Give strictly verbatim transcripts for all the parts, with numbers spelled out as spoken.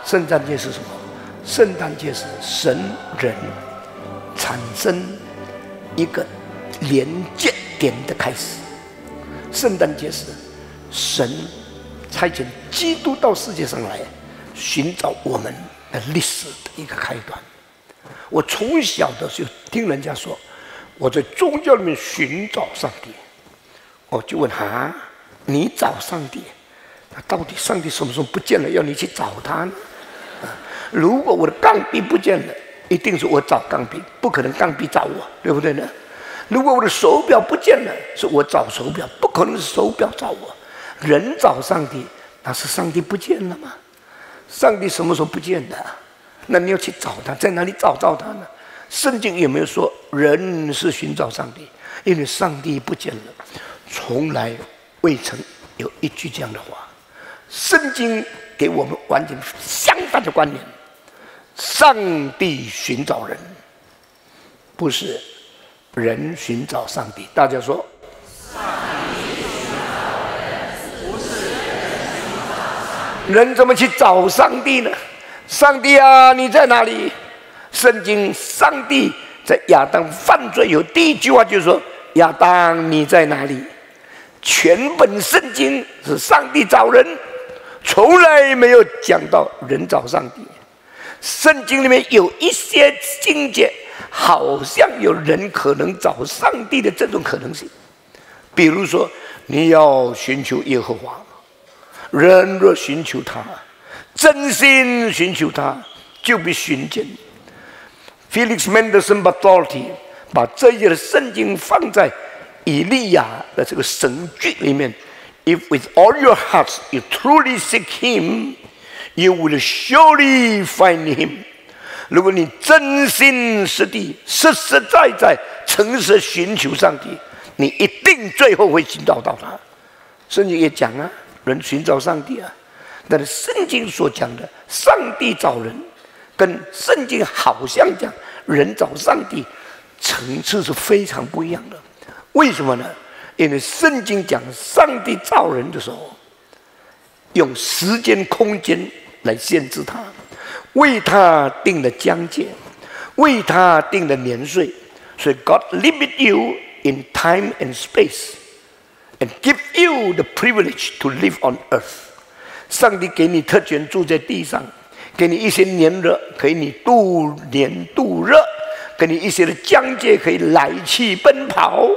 圣诞节是什么？圣诞节是神人产生一个连接点的开始。圣诞节是神差遣基督到世界上来，寻找我们的历史的一个开端。我从小的时候听人家说，我在宗教里面寻找上帝，我就问啊，你找上帝？那到底上帝什么时候不见了，要你去找他呢？啊，如果我的钢笔不见了，一定是我找钢笔，不可能钢笔找我，对不对呢？如果我的手表不见了，是我找手表，不可能是手表找我。人找上帝，那是上帝不见了吗？上帝什么时候不见的？那你要去找他，在哪里找到他呢？圣经有没有说人是寻找上帝？因为上帝不见了，从来未曾有一句这样的话。圣经给我们完全相反的观念：上帝寻找人，不是人寻找上帝。大家说，上帝寻找人，不是人寻找上帝。人怎么去找上帝呢？上帝啊，你在哪里？圣经，上帝在亚当犯罪有第一句话就是说：亚当，你在哪里？全本圣经是上帝找人，从来没有讲到人找上帝。圣经里面有一些经节，好像有人可能找上帝的这种可能性。比如说，你要寻求耶和华，人若寻求他，真心寻求他，就必寻见。Felix Mendelssohn Bartholdy 把这一页的圣经放在以利亚的这个神句里面 ：If with all your hearts you truly seek Him, you will surely find Him。如果你真心实地、实实在在、诚实寻求上帝，你一定最后会寻找到他。圣经也讲啊，人寻找上帝啊。但是圣经所讲的上帝找人，跟圣经好像讲人找上帝，层次是非常不一样的。为什么呢？因为圣经讲上帝造人的时候，用时间、空间来限制他，为他定了疆界，为他定了年岁。所以 God limit you in time and space, and give you the privilege to live on earth。上帝给你特权住在地上，给你一些年日可以你度年度日，给你一些的疆界可以来去奔跑。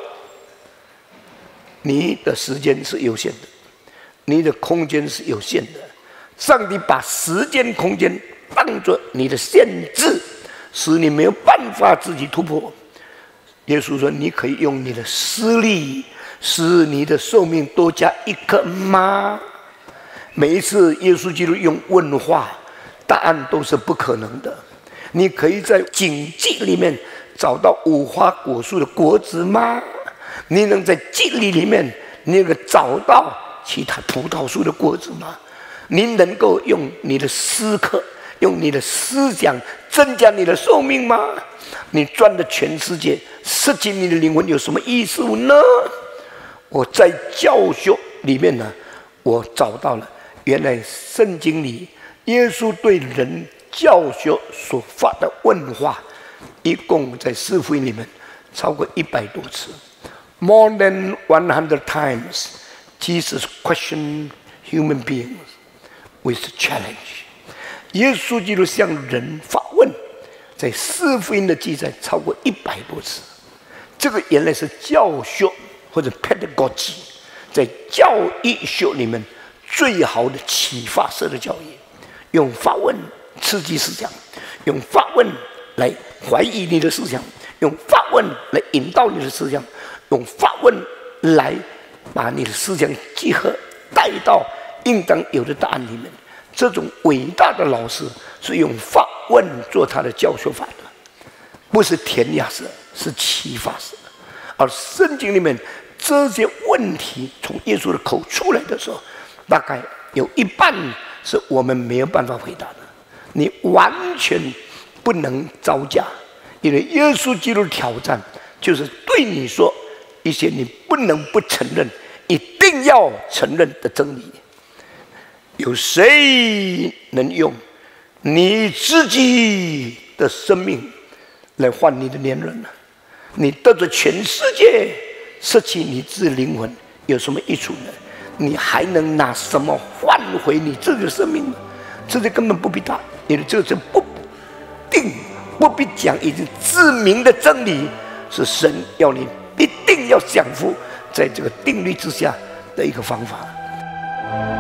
你的时间是有限的，你的空间是有限的。上帝把时间、空间当作你的限制，使你没有办法自己突破。耶稣说：“你可以用你的施力，使你的寿命多加一刻吗？”每一次耶稣基督用问话，答案都是不可能的。你可以在荆棘里面找到无花果树的果子吗？你能在荆棘里面，你能找到其他葡萄树的果子吗？你能够用你的思考，用你的思想增加你的寿命吗？你赚了全世界，失去你的灵魂有什么意思呢？我在教学里面呢，我找到了原来圣经里耶稣对人教学所发的问话，一共在四福音里面超过一百多次。More than one hundred times, Jesus questioned human beings with challenge。耶稣基督向人发问，在四福音的记载超过一百多次。这个原来是教学或者 pedagogy， 在教育学里面最好的启发式的教育，用发问刺激思想，用发问来怀疑你的思想，用发问来引导你的思想，用发问来把你的思想集合带到应当有的答案里面。这种伟大的老师是用发问做他的教学法的，不是填鸭式，是启发式。而圣经里面这些问题从耶稣的口出来的时候，大概有一半是我们没有办法回答的，你完全不能招架，因为耶稣基督的挑战就是对你说一些你不能不承认、一定要承认的真理。有谁能用你自己的生命来换你的年轮了。你得着全世界，失去你自己灵魂，有什么益处呢？你还能拿什么换回你自己的生命呢？这就根本不必打，因为这是不定、不必讲，已经知名的真理，是神要你一定要降服在这个定律之下的一个方法。